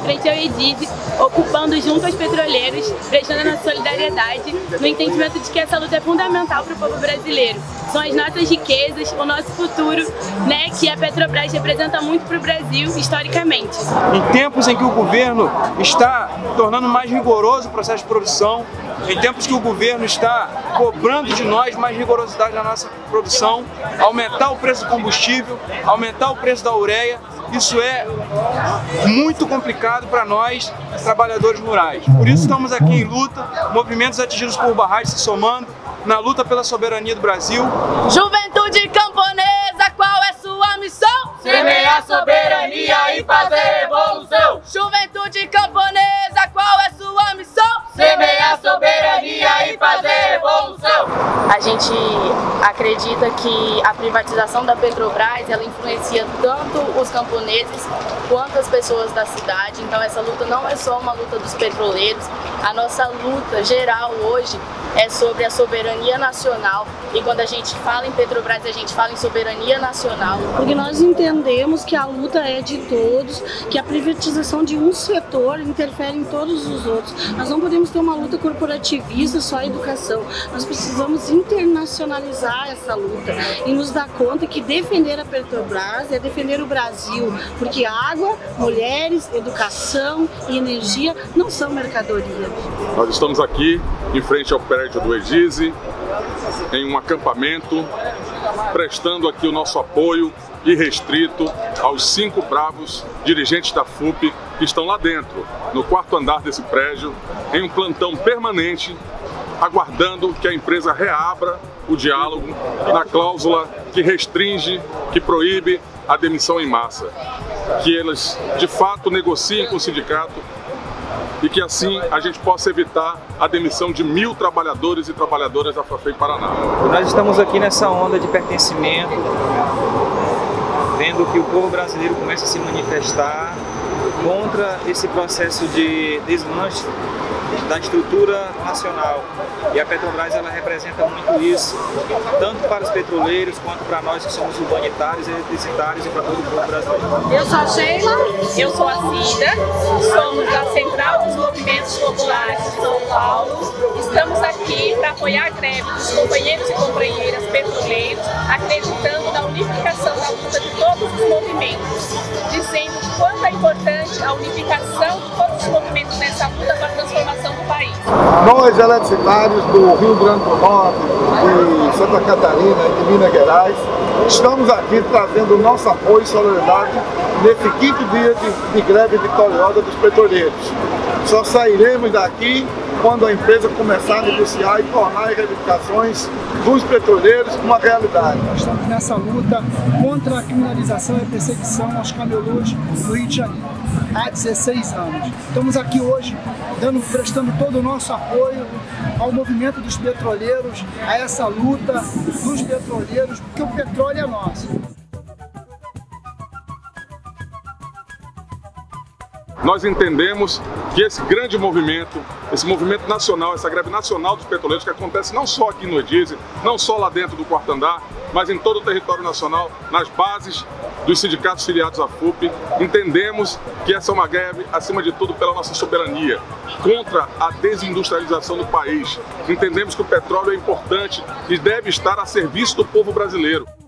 frente ao Edise, ocupando junto aos petroleiros, prestando a nossa solidariedade, no entendimento de que essa luta é fundamental para o povo brasileiro. São as nossas riquezas, o nosso futuro, né, que a Petrobras representa muito para o Brasil, historicamente. Em tempos em que o governo está tornando mais rigoroso o processo de produção, em tempos que o governo está cobrando de nós mais rigorosidade na nossa produção, aumentar o preço do combustível, aumentar o preço da ureia, isso é muito complicado para nós, trabalhadores rurais. Por isso estamos aqui em luta, movimentos atingidos por barragens se somando, na luta pela soberania do Brasil. Juventude camponesa, qual é sua missão? Semear soberania e fazer revolução. Juventude camponesa, qual é sua missão? Semear soberania e fazer revolução. A gente acredita que a privatização da Petrobras, ela influencia tanto os camponeses quanto as pessoas da cidade. Então essa luta não é só uma luta dos petroleiros, a nossa luta geral hoje é sobre a soberania nacional, e quando a gente fala em Petrobras, a gente fala em soberania nacional. Porque nós entendemos que a luta é de todos, que a privatização de um setor interfere em todos os outros. Nós não podemos ter uma luta corporativista só a educação, nós precisamos internacionalizar essa luta e nos dar conta que defender a Petrobras é defender o Brasil, porque água, mulheres, educação e energia não são mercadoria. Nós estamos aqui em frente ao prédio do Edise, em um acampamento, prestando aqui o nosso apoio irrestrito aos 5 bravos dirigentes da FUP que estão lá dentro, no 4º andar desse prédio, em um plantão permanente, aguardando que a empresa reabra o diálogo na cláusula que restringe, que proíbe a demissão em massa, que eles de fato negociem com o sindicato e que assim a gente possa evitar a demissão de 1.000 trabalhadores e trabalhadoras da FAFEM Paraná. Nós estamos aqui nessa onda de pertencimento, vendo que o povo brasileiro começa a se manifestar contra esse processo de desmanche da estrutura nacional. E a Petrobras, ela representa muito isso, tanto para os petroleiros quanto para nós que somos urbanitários, eletricitários e para todo o povo brasileiro. Eu sou a Sheila, eu sou a Cida, somos da Central dos Movimentos Populares de São Paulo. Estamos aqui para apoiar a greve dos companheiros e companheiras petroleiros, acreditando na unificação da luta de todos os movimentos, dizendo o quanto é importante a unificação de todos os movimentos nessa luta para a transformação do país. Nós, eletricitários do Rio Grande do Norte, de Santa Catarina e de Minas Gerais, estamos aqui trazendo o nosso apoio e solidariedade nesse 5º dia de greve vitoriosa dos petroleiros. Só sairemos daqui quando a empresa começar a negociar e tornar as reivindicações dos petroleiros uma realidade. Nós estamos nessa luta contra a criminalização e a perseguição aos camelôs do Rio de Janeiro há 16 anos. Estamos aqui hoje prestando todo o nosso apoio ao movimento dos petroleiros, a essa luta dos petroleiros, porque o petróleo é nosso. Nós entendemos que esse grande movimento, esse movimento nacional, essa greve nacional dos petroleiros que acontece não só aqui no Edise, não só lá dentro do 4º andar, mas em todo o território nacional, nas bases dos sindicatos filiados à FUP, entendemos que essa é uma greve, acima de tudo, pela nossa soberania, contra a desindustrialização do país. Entendemos que o petróleo é importante e deve estar a serviço do povo brasileiro.